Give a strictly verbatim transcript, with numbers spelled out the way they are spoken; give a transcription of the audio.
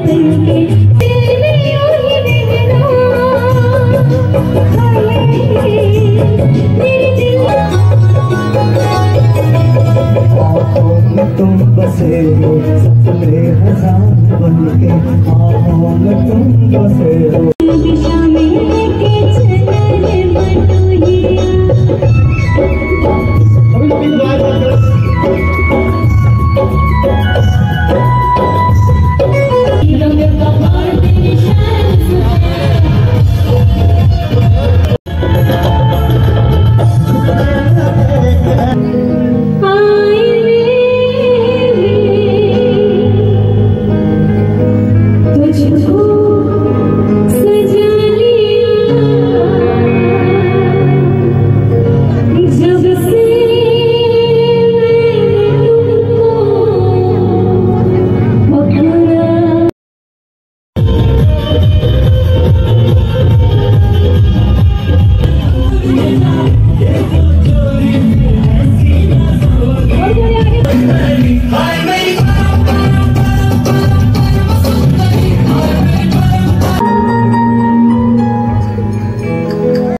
तुम बसे हो सपने हजार बनके, आँखों में तुम बसे हो। दिशा में लेके चले बटोहिया। Yeah.